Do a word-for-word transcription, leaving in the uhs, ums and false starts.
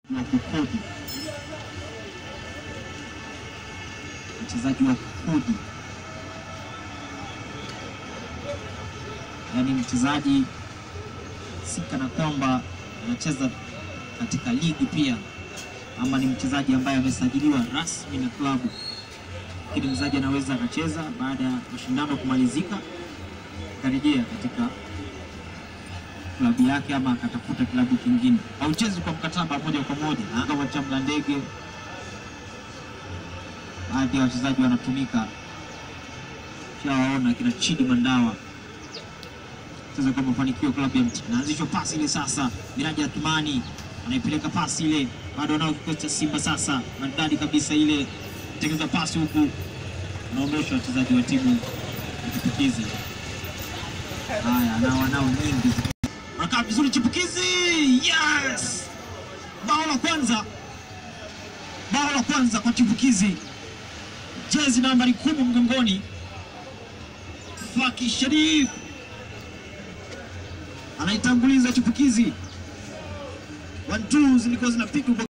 wa kukodi, mchezaji wa kukodi, yani mchezaji si kana kwamba anacheza katika ligi pia, ama ni mchezaji ambaye amesajiliwa rasmi na klabu, lakini mchezaji anaweza akacheza baada ya mashindano kumalizika karejea katika klabu yake ama akatafuta klabu kingine, au chezi kwa mkataba moja kwa moja. Anga wa Chamla Ndege, baadhi ya wachezaji wanatumika, shawaona kina Chidi Mandawa sasa kwa mafanikio klabu ya Mtibwa. Naanzishwa pasi ile sasa, Miraji Athumani anaipeleka pasi ile, bado nao kikosi cha Simba sasa, maridadi kabisa ile, tengeneza pasi huku, anaomesha wachezaji wa timu Chipukizi. Haya, nao wanao nyingi. Wanakaa vizuri Chipukizi. Yes! Bao la kwanza. Bao la kwanza kwa Chipukizi. Jezi nambari kumi mgongoni, Faki Sharif anaitanguliza Chipukizi. One two zilikuwa zinapigwa